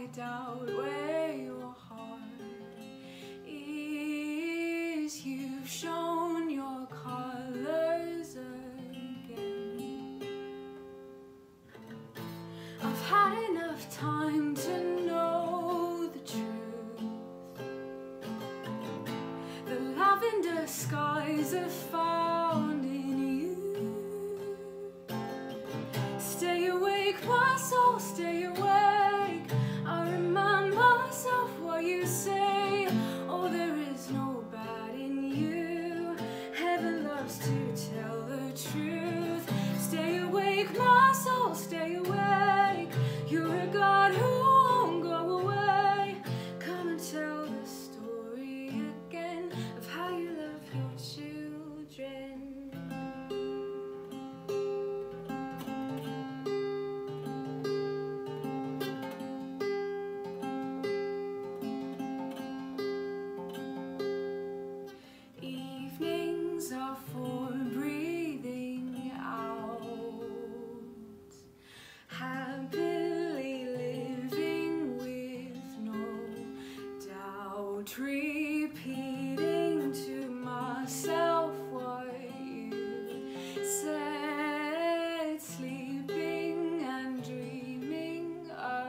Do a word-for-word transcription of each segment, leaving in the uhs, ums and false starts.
find out where your heart is. You've shown your colors again. I've had enough time to know the truth. The lavender skies are found in you. Stay awake, my soul, stay awake. I remind myself what you say. Oh, there is no bad in you. Heaven loves to tell the truth. Stay awake, my soul, stay awake. You're a God who won't go away. Come and tell the story again of how you love your children. Evenings are for breathing out, happily living with no doubt, repeating to myself what you said, sleeping and dreaming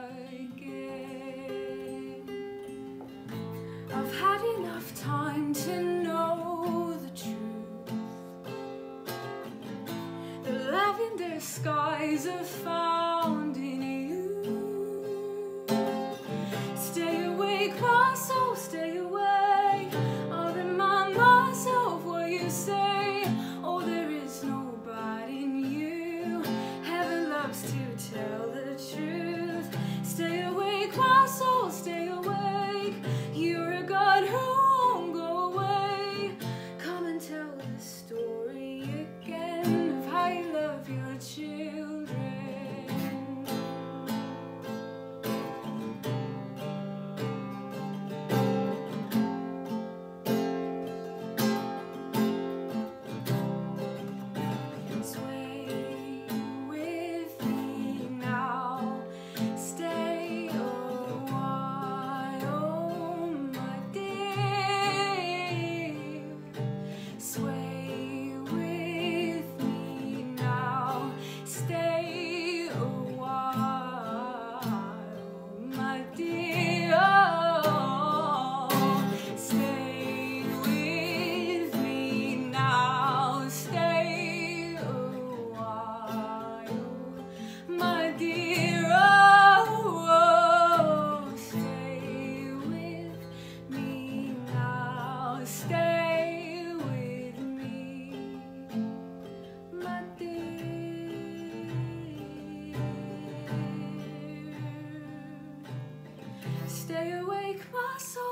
again. I've had enough time to know the truth. The lavender skies are found in you. Stay awake, my soul, stay awake. I'll remind myself what you say. Oh, there is no bad in you. Heaven loves to tell the truth. Stay awake, my soul, stay awake. You're a God who won't go away. Come and tell the story again of how you love your children. Sway with me now, stay a while, my dear. Sway with me now, stay a while, my dear. Stay with me now, stay a while, my dear. Oh, stay with me now, stay with me, my dear. Stay awake, my soul.